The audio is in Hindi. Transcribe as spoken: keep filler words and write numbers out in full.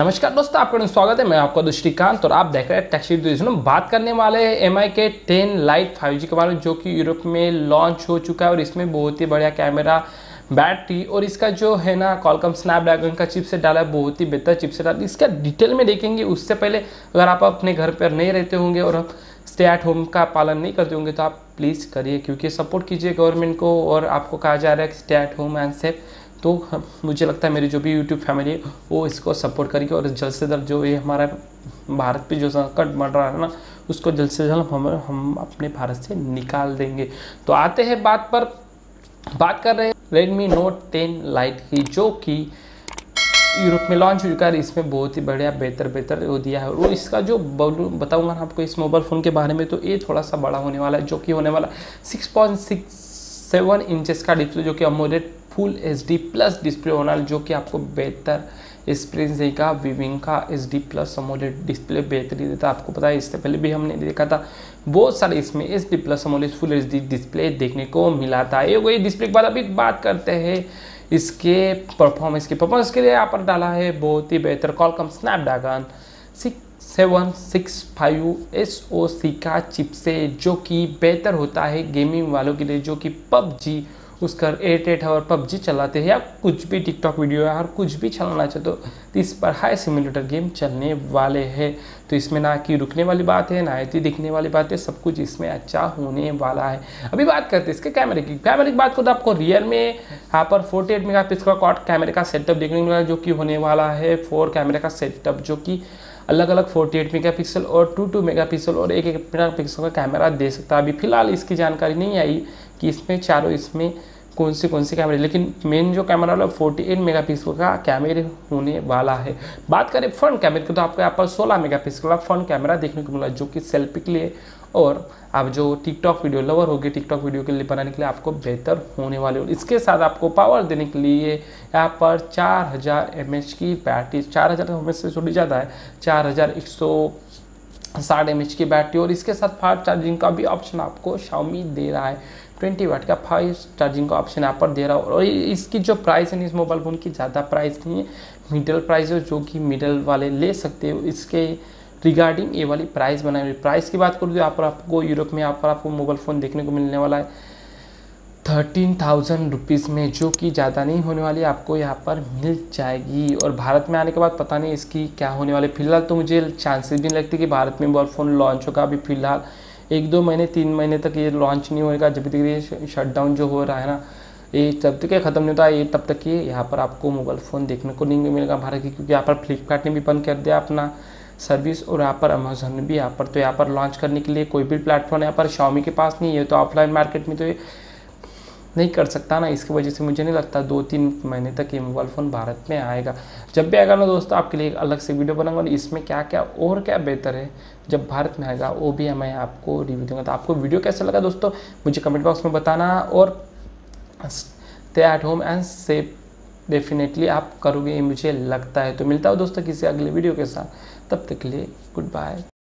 नमस्कार दोस्तों, आपका स्वागत है। मैं आपका दुष्टिकांत और आप देख रहे हैं टेक्सट न्यूज़। हम बात करने वाले हैं एम आई के टेन लाइट फाइव जी के बारे में, जो कि यूरोप में लॉन्च हो चुका है और इसमें बहुत ही बढ़िया कैमरा, बैटरी और इसका जो है ना कॉलकॉम स्नैपड्रैगन का चिपसेट डाला है, बहुत ही बेहतर चिपसेट डाला है। इसका डिटेल में देखेंगे। उससे पहले अगर आप अपने घर पर नहीं रहते होंगे और स्टे एट होम का पालन नहीं करते होंगे तो आप प्लीज़ करिए, क्योंकि सपोर्ट कीजिए गवर्नमेंट को। और आपको कहा जा रहा है कि stay at home and safe, तो मुझे लगता है मेरी जो भी यूट्यूब फैमिली है वो इसको सपोर्ट करेगी और जल्द से जल्द जो ये हमारा भारत पे जो संकट बढ़ रहा है ना, उसको जल्द से जल्द हम हम अपने भारत से निकाल देंगे। तो आते हैं बात पर। बात कर रहे हैं रेडमी नोट टेन लाइट की, जो कि यूरोप में लॉन्च हो चुका है। इसमें बहुत ही बढ़िया बेहतर बेहतर वो दिया है। और इसका जो बताऊंगा ना आपको इस मोबाइल फ़ोन के बारे में, तो ये थोड़ा सा बड़ा होने वाला है, जो कि होने वाला six point six seven inches का डिस्प्ले, जो कि AMOLED full H D plus display होना है, जो कि आपको बेहतर एक्सपीरियंस देगा। विविंग का H D plus AMOLED display बेहतरीन देता है। आपको पता है इससे पहले भी हमने देखा था बहुत सारे इसमें H D plus AMOLED full H D display देखने को मिला था। ये वही डिस्प्ले के बाद अभी बात करते हैं इसके परफॉर्मेंस की। परफॉर्मेंस के लिए यहाँ पर डाला है बहुत ही बेहतर Qualcomm Snapdragon six seven six five S O C का चिपसेट, जो कि बेहतर होता है गेमिंग वालों के लिए, जो कि पबजी उसका एट एट आवर पबजी चलाते हैं या कुछ भी टिकटॉक वीडियो या कुछ भी चलाना चाहते हो तो इस पर हाई सिमुलेटर गेम चलने वाले हैं। तो इसमें ना कि रुकने वाली बात है, ना ही दिखने वाली बात है, सब कुछ इसमें अच्छा होने वाला है। अभी बात करते हैं इसके कैमरे की। कैमरे की बात करो तो आपको रियर में यहाँ पर फोर्टी एट मेगा पिक्सल का क्वाड कैमरे का सेटअप देखने को मिला, जो कि होने वाला है फोर कैमरे का सेटअप, जो कि अलग अलग फोर्टी एट मेगापिक्सल और टू टू मेगापिक्सल और एक एक मेगापिक्सल का कैमरा दे सकता है। अभी फिलहाल इसकी जानकारी नहीं आई कि इसमें चारों इसमें कौन से कौन से कैमरे, लेकिन मेन जो कैमरा वाला फोर्टी एट मेगापिक्सल का कैमरे होने वाला है। बात करें फ्रंट कैमरे की तो आपको यहाँ पर सोलह मेगापिक्सल का फ्रंट कैमरा देखने को मिला, जो कि सेल्फी के लिए और आप जो टिकटॉक वीडियो लवर होगी टिकटॉक वीडियो के लिए बनाने के लिए आपको बेहतर होने वाले। और इसके साथ आपको पावर देने के लिए यहाँ पर चार हज़ार एम एच की बैटरी, चार हज़ार एम एच से थोड़ी ज़्यादा है, चार हज़ार एक सौ साठ एम एच की बैटरी। और इसके साथ फास्ट चार्जिंग का भी ऑप्शन आपको शाओमी दे रहा है, ट्वेंटी वाट का फास्ट चार्जिंग का ऑप्शन यहाँ पर दे रहा है। और इसकी जो प्राइस है इस मोबाइल फ़ोन की ज़्यादा प्राइस नहीं है, मिडल प्राइस है, जो कि मिडल वाले ले सकते हो। इसके रिगार्डिंग ये वाली प्राइस बनाई हुई। प्राइस की बात करूँ तो यहाँ पर आपको यूरोप में यहाँ पर आपको मोबाइल फ़ोन देखने को मिलने वाला है थर्टीन थाउजेंड रुपीज़ में, जो कि ज़्यादा नहीं होने वाली, आपको यहाँ पर मिल जाएगी। और भारत में आने के बाद पता नहीं इसकी क्या होने वाले। फिलहाल तो मुझे चांसेस भी नहीं लगते कि भारत में मोबाइल फ़ोन लॉन्च होगा। अभी फिलहाल एक दो महीने तीन महीने तक ये लॉन्च नहीं होगा, जब तक ये शटडाउन जो हो रहा है ना, ये जब तक ये ख़त्म नहीं होता ये तब तक ये यहाँ पर आपको मोबाइल फ़ोन देखने को नहीं मिलेगा भारत की, क्योंकि यहाँ पर फ्लिपकार्ट ने भी बंद कर दिया अपना सर्विस और यहाँ पर अमेजोन ने भी यहाँ पर। तो यहाँ पर लॉन्च करने के लिए कोई भी प्लेटफॉर्म यहाँ पर शाओमी के पास नहीं है, तो ऑफलाइन मार्केट में तो ये नहीं कर सकता ना। इसकी वजह से मुझे नहीं लगता दो तीन महीने तक ये मोबाइल फ़ोन भारत में आएगा। जब भी आएगा ना दोस्तों, आपके लिए एक अलग से वीडियो बनाऊंगा और इसमें क्या क्या और क्या बेहतर है जब भारत में आएगा वो भी मैं आपको रिव्यू दूंगा। तो आपको वीडियो कैसा लगा दोस्तों मुझे कमेंट बॉक्स में बताना। और stay at home and safe definitely आप करोगे, मुझे लगता है। तो मिलता हूँ दोस्तों किसी अगले वीडियो के साथ, तब तक के लिए गुड बाय।